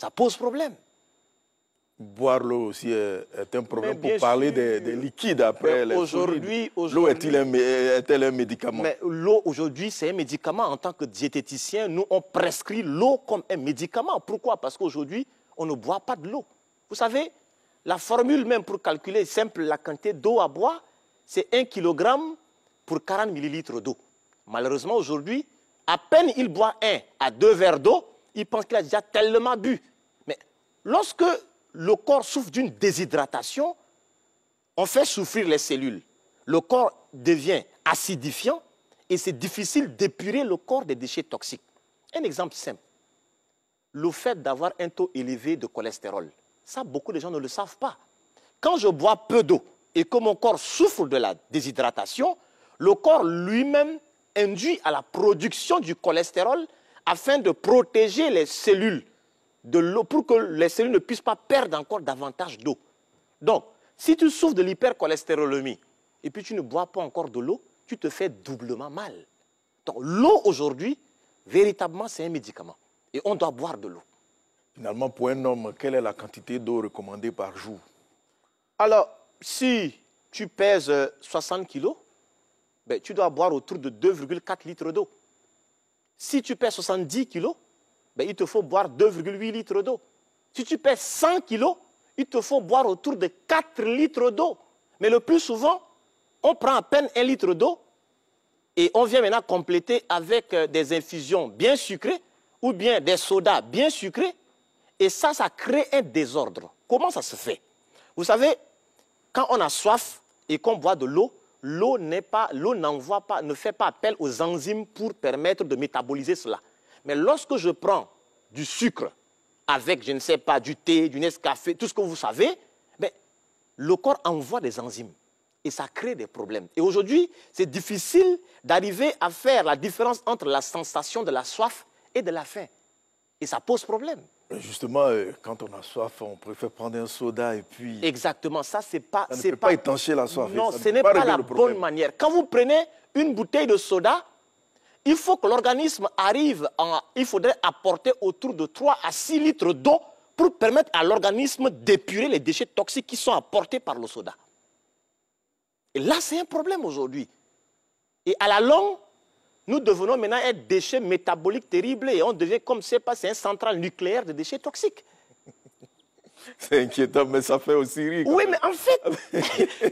Ça pose problème. Boire l'eau aussi est un problème pour parler des liquides après les aujourd'hui, l'eau est-elle un médicament? Mais l'eau aujourd'hui, c'est un médicament. En tant que diététicien, nous, on prescrit l'eau comme un médicament. Pourquoi? Parce qu'aujourd'hui, on ne boit pas de l'eau. Vous savez, la formule même pour calculer simple la quantité d'eau à boire, c'est 1 kg pour 40 ml d'eau. Malheureusement, aujourd'hui, à peine il boit 1 à 2 verres d'eau, il pense qu'il a déjà tellement bu. Mais lorsque le corps souffre d'une déshydratation, on fait souffrir les cellules. Le corps devient acidifiant et c'est difficile d'épurer le corps des déchets toxiques. Un exemple simple, le fait d'avoir un taux élevé de cholestérol. Ça, beaucoup de gens ne le savent pas. Quand je bois peu d'eau et que mon corps souffre de la déshydratation, le corps lui-même induit à la production du cholestérol afin de protéger les cellules de l'eau pour que les cellules ne puissent pas perdre encore davantage d'eau. Donc, si tu souffres de l'hypercholestérolémie et puis tu ne bois pas encore de l'eau, tu te fais doublement mal. Donc, l'eau aujourd'hui, véritablement, c'est un médicament. Et on doit boire de l'eau. Finalement, pour un homme, quelle est la quantité d'eau recommandée par jour? Alors, si tu pèses 60 kilos, ben, tu dois boire autour de 2,4 litres d'eau. Si tu pèses 70 kilos, ben, il te faut boire 2,8 litres d'eau. Si tu pèses 100 kilos, il te faut boire autour de 4 litres d'eau. Mais le plus souvent, on prend à peine 1 litre d'eau et on vient maintenant compléter avec des infusions bien sucrées ou bien des sodas bien sucrés. Et ça crée un désordre. Comment ça se fait? Vous savez, quand on a soif et qu'on boit de l'eau, l'eau ne fait pas appel aux enzymes pour permettre de métaboliser cela. Mais lorsque je prends du sucre avec, je ne sais pas, du thé, du Nescafé, tout ce que vous savez, ben, le corps envoie des enzymes et ça crée des problèmes. Et aujourd'hui, c'est difficile d'arriver à faire la différence entre la sensation de la soif et de la faim. Et ça pose problème. Justement, quand on a soif, on préfère prendre un soda et puis... Exactement, ça c'est pas... Ça ne peut pas étancher la soif. Non, ce n'est pas la bonne manière. Quand vous prenez une bouteille de soda, il faut que l'organisme arrive il faudrait apporter autour de 3 à 6 litres d'eau pour permettre à l'organisme d'épurer les déchets toxiques qui sont apportés par le soda. Et là, c'est un problème aujourd'hui. Et à la longue, nous devenons maintenant un déchet métabolique terrible et on devient comme c'est un central nucléaire de déchets toxiques. C'est inquiétant, mais ça fait aussi rire. Oui, mais en fait...